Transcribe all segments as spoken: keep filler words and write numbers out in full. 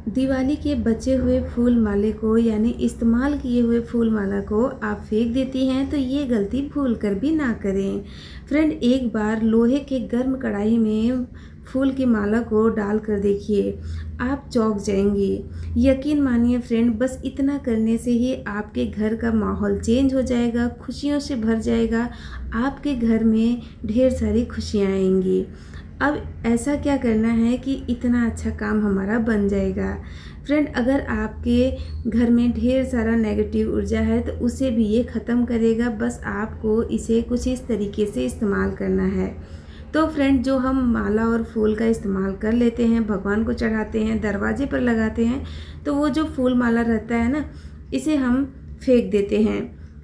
दिवाली के बचे हुए फूल माले को यानी इस्तेमाल किए हुए फूल माला को आप फेंक देती हैं तो ये गलती भूल कर भी ना करें। फ्रेंड, एक बार लोहे के गर्म कढ़ाई में फूल की माला को डाल कर देखिए, आप चौंक जाएंगी। यकीन मानिए फ्रेंड, बस इतना करने से ही आपके घर का माहौल चेंज हो जाएगा, खुशियों से भर जाएगा, आपके घर में ढेर सारी खुशियाँ आएंगी। अब ऐसा क्या करना है कि इतना अच्छा काम हमारा बन जाएगा। फ्रेंड, अगर आपके घर में ढेर सारा नेगेटिव ऊर्जा है तो उसे भी ये ख़त्म करेगा। बस आपको इसे कुछ इस तरीके से इस्तेमाल करना है। तो फ्रेंड, जो हम माला और फूल का इस्तेमाल कर लेते हैं, भगवान को चढ़ाते हैं, दरवाजे पर लगाते हैं, तो वो जो फूल माला रहता है ना, इसे हम फेंक देते हैं।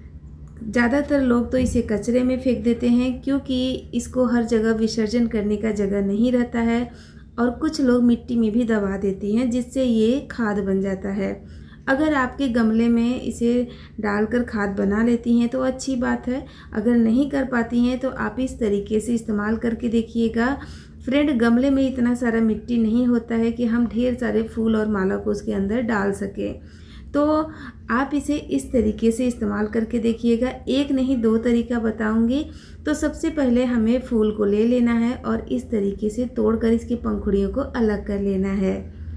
ज़्यादातर लोग तो इसे कचरे में फेंक देते हैं क्योंकि इसको हर जगह विसर्जन करने का जगह नहीं रहता है, और कुछ लोग मिट्टी में भी दबा देते हैं जिससे ये खाद बन जाता है। अगर आपके गमले में इसे डालकर खाद बना लेती हैं तो अच्छी बात है। अगर नहीं कर पाती हैं तो आप इस तरीके से इस्तेमाल करके देखिएगा। फ्रेंड, गमले में इतना सारा मिट्टी नहीं होता है कि हम ढेर सारे फूल और माला को उसके अंदर डाल सकें, तो आप इसे इस तरीके से इस्तेमाल करके देखिएगा। एक नहीं दो तरीका बताऊंगी। तो सबसे पहले हमें फूल को ले लेना है और इस तरीके से तोड़कर इसकी पंखुड़ियों को अलग कर लेना है।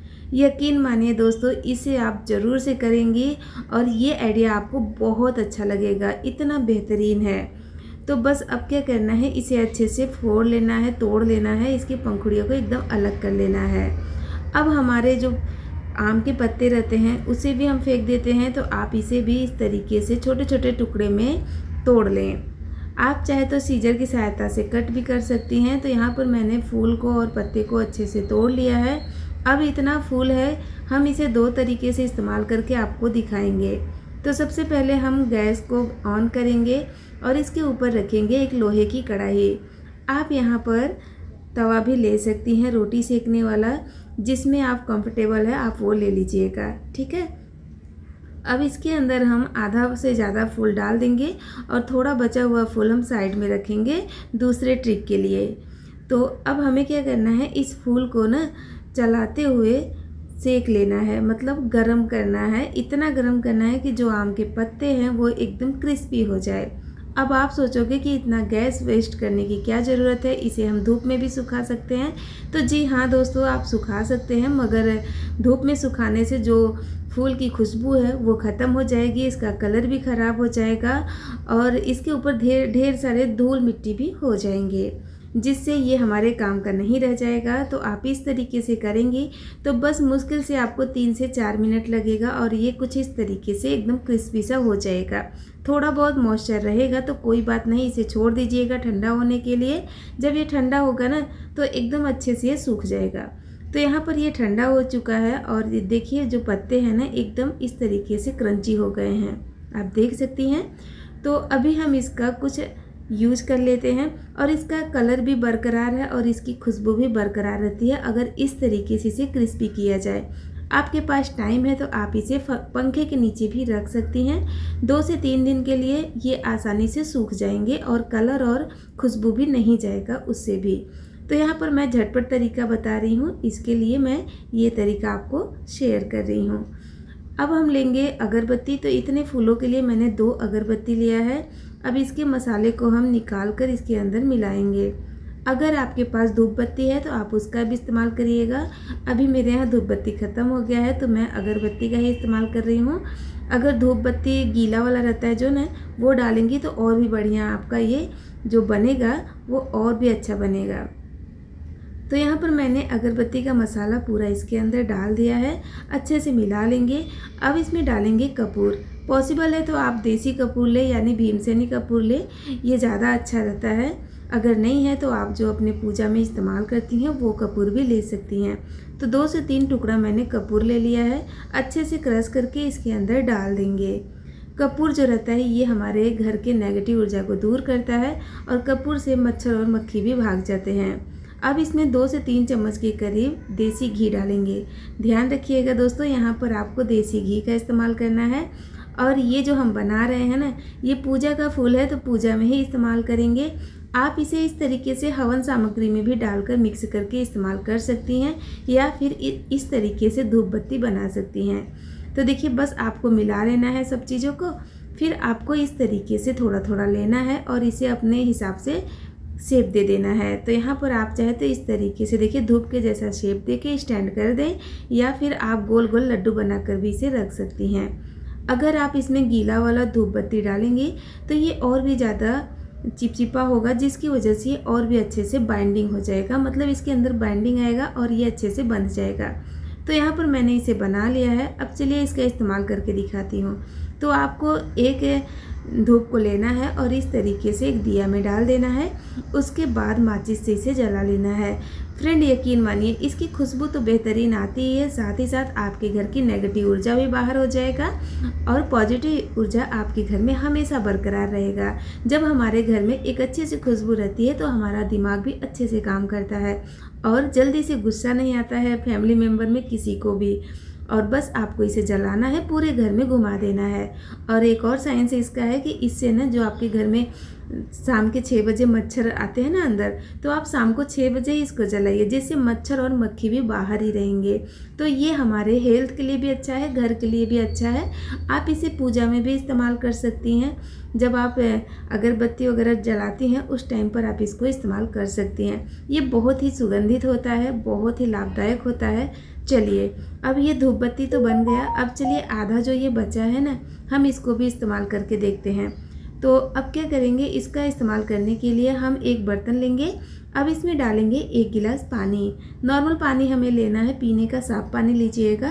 यकीन मानिए दोस्तों, इसे आप ज़रूर से करेंगी और ये आइडिया आपको बहुत अच्छा लगेगा, इतना बेहतरीन है। तो बस अब क्या करना है, इसे अच्छे से फोड़ लेना है, तोड़ लेना है, इसकी पंखुड़ियों को एकदम अलग कर लेना है। अब हमारे जो आम के पत्ते रहते हैं उसे भी हम फेंक देते हैं, तो आप इसे भी इस तरीके से छोटे छोटे टुकड़े में तोड़ लें। आप चाहे तो सीजर की सहायता से कट भी कर सकती हैं। तो यहाँ पर मैंने फूल को और पत्ते को अच्छे से तोड़ लिया है। अब इतना फूल है, हम इसे दो तरीके से इस्तेमाल करके आपको दिखाएंगे। तो सबसे पहले हम गैस को ऑन करेंगे और इसके ऊपर रखेंगे एक लोहे की कढ़ाई। आप यहाँ पर तवा भी ले सकती हैं, रोटी सेकने वाला, जिसमें आप कंफर्टेबल है आप वो ले लीजिएगा, ठीक है। अब इसके अंदर हम आधा से ज़्यादा फूल डाल देंगे और थोड़ा बचा हुआ फूल हम साइड में रखेंगे दूसरे ट्रिक के लिए। तो अब हमें क्या करना है, इस फूल को ना चलाते हुए सेक लेना है, मतलब गरम करना है। इतना गरम करना है कि जो आम के पत्ते हैं वो एकदम क्रिस्पी हो जाए। अब आप सोचोगे कि इतना गैस वेस्ट करने की क्या ज़रूरत है, इसे हम धूप में भी सुखा सकते हैं। तो जी हाँ दोस्तों, आप सुखा सकते हैं, मगर धूप में सुखाने से जो फूल की खुशबू है वो ख़त्म हो जाएगी, इसका कलर भी ख़राब हो जाएगा और इसके ऊपर ढेर ढेर सारे धूल मिट्टी भी हो जाएंगे, जिससे ये हमारे काम का नहीं रह जाएगा। तो आप इस तरीके से करेंगी तो बस मुश्किल से आपको तीन से चार मिनट लगेगा और ये कुछ इस तरीके से एकदम क्रिस्पी सा हो जाएगा। थोड़ा बहुत मॉइस्चर रहेगा तो कोई बात नहीं, इसे छोड़ दीजिएगा ठंडा होने के लिए। जब ये ठंडा होगा ना तो एकदम अच्छे से ये सूख जाएगा। तो यहाँ पर ये ठंडा हो चुका है और देखिए जो पत्ते हैं ना एकदम इस तरीके से क्रंची हो गए हैं, आप देख सकती हैं। तो अभी हम इसका कुछ यूज कर लेते हैं और इसका कलर भी बरकरार है और इसकी खुशबू भी बरकरार रहती है अगर इस तरीके से इसे क्रिस्पी किया जाए। आपके पास टाइम है तो आप इसे पंखे के नीचे भी रख सकती हैं। दो से तीन दिन के लिए ये आसानी से सूख जाएंगे और कलर और खुशबू भी नहीं जाएगा उससे भी। तो यहाँ पर मैं झटपट तरीका बता रही हूँ, इसके लिए मैं ये तरीका आपको शेयर कर रही हूँ। अब हम लेंगे अगरबत्ती। तो इतने फूलों के लिए मैंने दो अगरबत्ती लिया है। अब इसके मसाले को हम निकाल कर इसके अंदर मिलाएंगे। अगर आपके पास धूप बत्ती है तो आप उसका भी इस्तेमाल करिएगा। अभी मेरे यहाँ धूप बत्ती ख़त्म हो गया है तो मैं अगरबत्ती का ही इस्तेमाल कर रही हूँ। अगर धूप बत्ती गीला वाला रहता है जो ना, वो डालेंगी तो और भी बढ़िया आपका ये जो बनेगा वो और भी अच्छा बनेगा। तो यहाँ पर मैंने अगरबत्ती का मसाला पूरा इसके अंदर डाल दिया है, अच्छे से मिला लेंगे। अब इसमें डालेंगे कपूर। पॉसिबल है तो आप देसी कपूर ले यानी भीमसेनी कपूर ले, ये ज़्यादा अच्छा रहता है। अगर नहीं है तो आप जो अपने पूजा में इस्तेमाल करती हैं वो कपूर भी ले सकती हैं। तो दो से तीन टुकड़ा मैंने कपूर ले लिया है, अच्छे से क्रश करके इसके अंदर डाल देंगे। कपूर जो रहता है ये हमारे घर के नेगेटिव ऊर्जा को दूर करता है और कपूर से मच्छर और मक्खी भी भाग जाते हैं। अब इसमें दो से तीन चम्मच के करीब देसी घी डालेंगे। ध्यान रखिएगा दोस्तों, यहाँ पर आपको देसी घी का इस्तेमाल करना है। और ये जो हम बना रहे हैं ना, ये पूजा का फूल है तो पूजा में ही इस्तेमाल करेंगे। आप इसे इस तरीके से हवन सामग्री में भी डालकर मिक्स करके इस्तेमाल कर सकती हैं, या फिर इस तरीके से धूप बत्ती बना सकती हैं। तो देखिए बस आपको मिला लेना है सब चीज़ों को, फिर आपको इस तरीके से थोड़ा थोड़ा लेना है और इसे अपने हिसाब से शेप दे देना है। तो यहाँ पर आप चाहे तो इस तरीके से देखिए धूप के जैसा शेप दे के स्टैंड कर दें, या फिर आप गोल गोल लड्डू बनाकर भी इसे रख सकती हैं। अगर आप इसमें गीला वाला धूप बत्ती डालेंगे तो ये और भी ज़्यादा चिपचिपा होगा, जिसकी वजह से ये और भी अच्छे से बाइंडिंग हो जाएगा, मतलब इसके अंदर बाइंडिंग आएगा और ये अच्छे से बंध जाएगा। तो यहाँ पर मैंने इसे बना लिया है। अब चलिए इसका इस्तेमाल करके दिखाती हूँ। तो आपको एक धूप को लेना है और इस तरीके से एक दिया में डाल देना है, उसके बाद माचिस से इसे जला लेना है। फ्रेंड यकीन मानिए इसकी खुशबू तो बेहतरीन आती ही है, साथ ही साथ आपके घर की नेगेटिव ऊर्जा भी बाहर हो जाएगा और पॉजिटिव ऊर्जा आपके घर में हमेशा बरकरार रहेगा। जब हमारे घर में एक अच्छी सी खुशबू रहती है तो हमारा दिमाग भी अच्छे से काम करता है और जल्दी से गुस्सा नहीं आता है फैमिली मेम्बर में किसी को भी। और बस आपको इसे जलाना है, पूरे घर में घुमा देना है। और एक और साइंस इसका है कि इससे ना जो आपके घर में शाम के छः बजे मच्छर आते हैं ना अंदर, तो आप शाम को छः बजे ही इसको जलाइए, जिससे मच्छर और मक्खी भी बाहर ही रहेंगे। तो ये हमारे हेल्थ के लिए भी अच्छा है, घर के लिए भी अच्छा है। आप इसे पूजा में भी इस्तेमाल कर सकती हैं। जब आप अगरबत्ती वगैरह जलाती हैं उस टाइम पर आप इसको इस्तेमाल कर सकती हैं। ये बहुत ही सुगंधित होता है, बहुत ही लाभदायक होता है। चलिए अब ये धूप बत्ती तो बन गया, अब चलिए आधा जो ये बचा है ना, हम इसको भी इस्तेमाल करके देखते हैं। तो अब क्या करेंगे, इसका इस्तेमाल करने के लिए हम एक बर्तन लेंगे। अब इसमें डालेंगे एक गिलास पानी। नॉर्मल पानी हमें लेना है, पीने का साफ पानी लीजिएगा।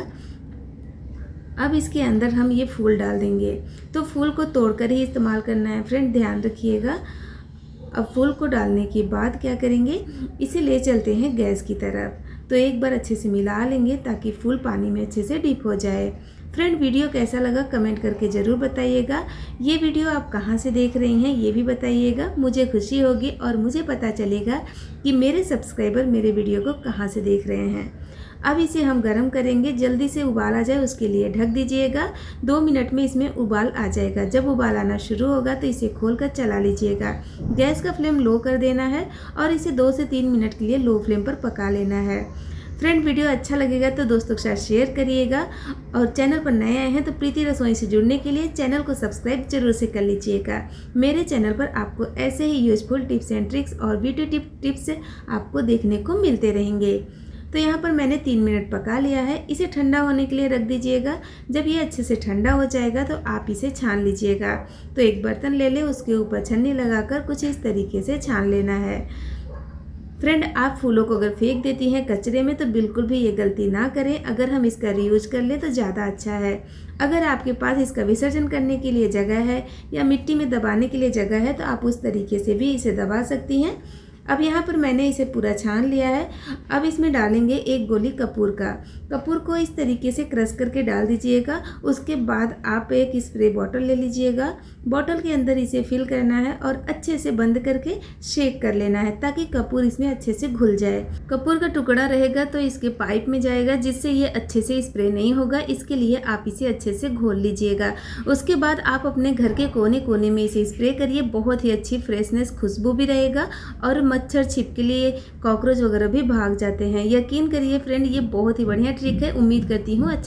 अब इसके अंदर हम ये फूल डाल देंगे। तो फूल को तोड़कर ही इस्तेमाल करना है फ्रेंड, ध्यान रखिएगा। अब फूल को डालने के बाद क्या करेंगे, इसे ले चलते हैं गैस की तरफ। तो एक बार अच्छे से मिला लेंगे ताकि फूल पानी में अच्छे से डिप हो जाए। फ्रेंड वीडियो कैसा लगा कमेंट करके ज़रूर बताइएगा। ये वीडियो आप कहाँ से देख रही हैं ये भी बताइएगा, मुझे खुशी होगी और मुझे पता चलेगा कि मेरे सब्सक्राइबर मेरे वीडियो को कहाँ से देख रहे हैं। अब इसे हम गरम करेंगे, जल्दी से उबाल आ जाए उसके लिए ढक दीजिएगा। दो मिनट में इसमें उबाल आ जाएगा। जब उबाल आना शुरू होगा तो इसे खोलकर चला लीजिएगा। गैस का फ्लेम लो कर देना है और इसे दो से तीन मिनट के लिए लो फ्लेम पर पका लेना है। फ्रेंड वीडियो अच्छा लगेगा तो दोस्तों के साथ शेयर करिएगा, और चैनल पर नए आए हैं तो प्रीति रसोई से जुड़ने के लिए चैनल को सब्सक्राइब जरूर से कर लीजिएगा। मेरे चैनल पर आपको ऐसे ही यूजफुल टिप्स एंड ट्रिक्स और ब्यूटी टिप टिप्स आपको देखने को मिलते रहेंगे। तो यहाँ पर मैंने तीन मिनट पका लिया है, इसे ठंडा होने के लिए रख दीजिएगा। जब ये अच्छे से ठंडा हो जाएगा तो आप इसे छान लीजिएगा। तो एक बर्तन ले लें, उसके ऊपर छन्नी लगाकर कुछ इस तरीके से छान लेना है। फ्रेंड आप फूलों को अगर फेंक देती हैं कचरे में तो बिल्कुल भी ये गलती ना करें। अगर हम इसका रीयूज कर लें तो ज़्यादा अच्छा है। अगर आपके पास इसका विसर्जन करने के लिए जगह है या मिट्टी में दबाने के लिए जगह है तो आप उस तरीके से भी इसे दबा सकती हैं। अब यहाँ पर मैंने इसे पूरा छान लिया है। अब इसमें डालेंगे एक गोली कपूर का। कपूर को इस तरीके से क्रश करके डाल दीजिएगा। उसके बाद आप एक स्प्रे बॉटल ले लीजिएगा। बॉटल के अंदर इसे फिल करना है और अच्छे से बंद करके शेक कर लेना है ताकि कपूर इसमें अच्छे से घुल जाए। कपूर का टुकड़ा रहेगा तो इसके पाइप में जाएगा, जिससे ये अच्छे से स्प्रे नहीं होगा। इसके लिए आप इसे अच्छे से घोल लीजिएगा। उसके बाद आप अपने घर के कोने कोने में इसे स्प्रे करिए। बहुत ही अच्छी फ्रेशनेस खुशबू भी रहेगा और मच्छर छिपकली कॉकरोच वगैरह भी भाग जाते हैं। यकीन करिए फ्रेंड ये बहुत ही बढ़िया ट्रिक है। उम्मीद करती हूँ अच्छा